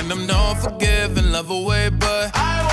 them don't forgive and love away, but I